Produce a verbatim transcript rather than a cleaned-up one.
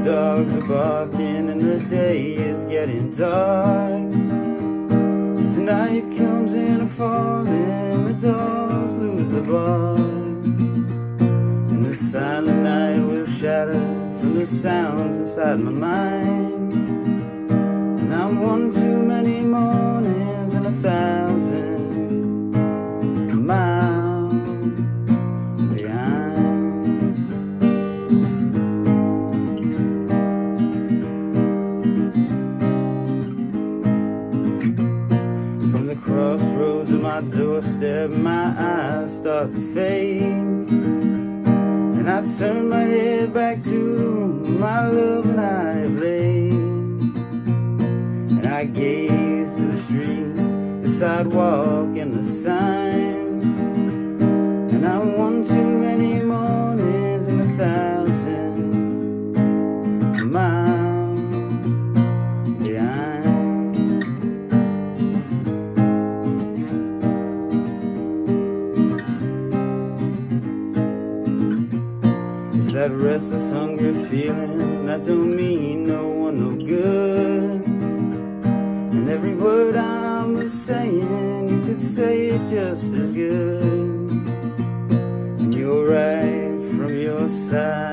dogs are barking and the day is getting dark. As the night comes in a falling, the dogs lose the bark, and the silent night will shatter from the sounds inside my mind. And I'm one too many mornings and a thousand miles behind. From the crossroads of my doorstep, my eyes start to fade, and I turn my head back to my love and I have laid. And I gaze to the street, the sidewalk and the sign, and I'm one too many mornings and a thousand miles behind. It's that restless, hungry feeling that don't mean no one no good. And every word I'm saying, you could say it just as good. And you're right from your side.